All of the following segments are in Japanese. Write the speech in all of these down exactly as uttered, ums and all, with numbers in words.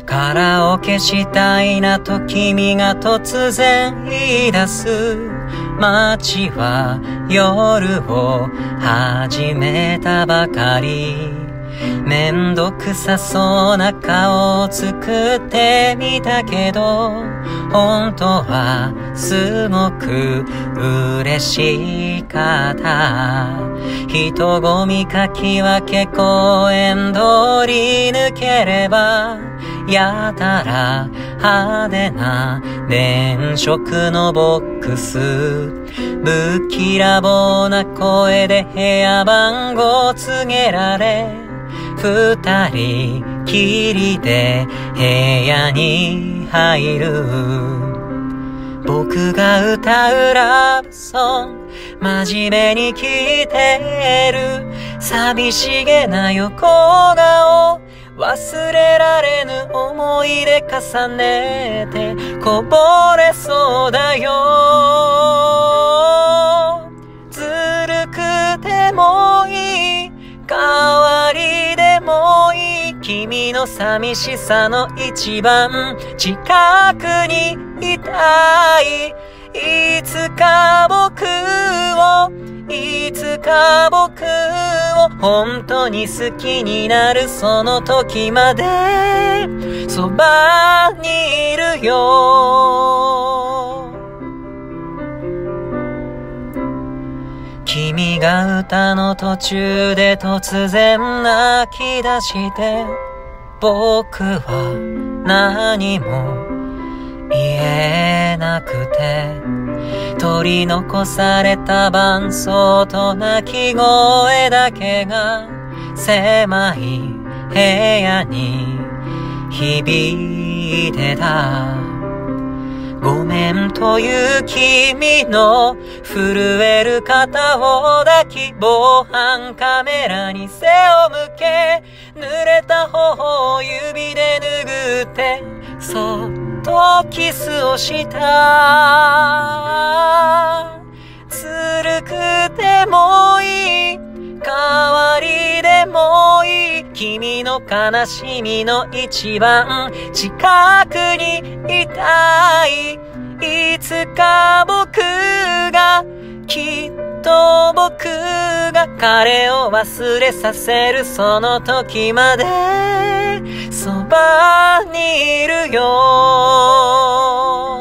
カラオケしたいなと君が突然言い出す。街は夜を始めたばかり。めんどくさそうな顔を作ってみたけど、本当はすごく嬉しかった。人混みかき分け公園通り抜ければ、やたら派手な電飾のボックス。ぶっきらぼうな声で部屋番号告げられ、二人きりで部屋に入る。僕が歌うラブソング真面目に聴いてる。寂しげな横顔忘れられぬ思い出重ねてこぼれそうだよ。ずるくてもいい、代わりでもいい、君の寂しさの一番近くにいたい。いつか僕を、いつか僕を本当に好きになるその時までそばにいるよ。君が歌の途中で突然泣き出して、僕は何も言えなくて、取り残された伴奏と泣き声だけが狭い部屋に響いてた。ごめんという君の震える肩を抱き、防犯カメラに背を向け、濡れた頬を指で拭って、そっとキスをした。ずるくてもいい、代わりでもいい、君の悲しみの一番近くにいたい。いつか僕が、きっと僕が彼を忘れさせるその時までそばにいるよ。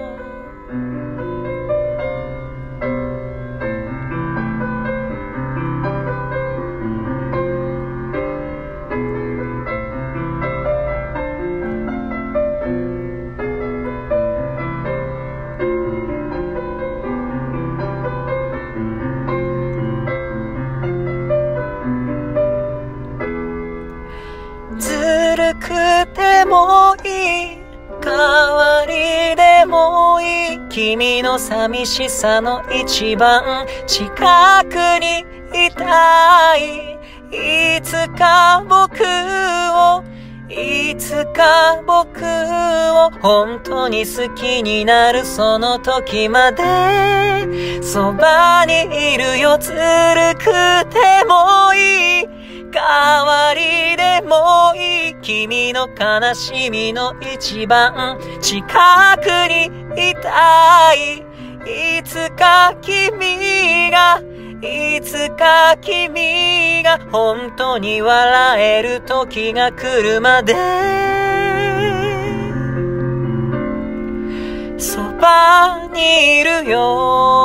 ずるくてもいい、代わりでもいい、君の寂しさの一番近くにいたい。いつか僕を、いつか僕を本当に好きになるその時までそばにいるよ。ずるくてもいい、代わりでもいい、君の悲しみの一番近くにいたい。いつか君が、いつか君が本当に笑える時が来るまでそばにいるよ。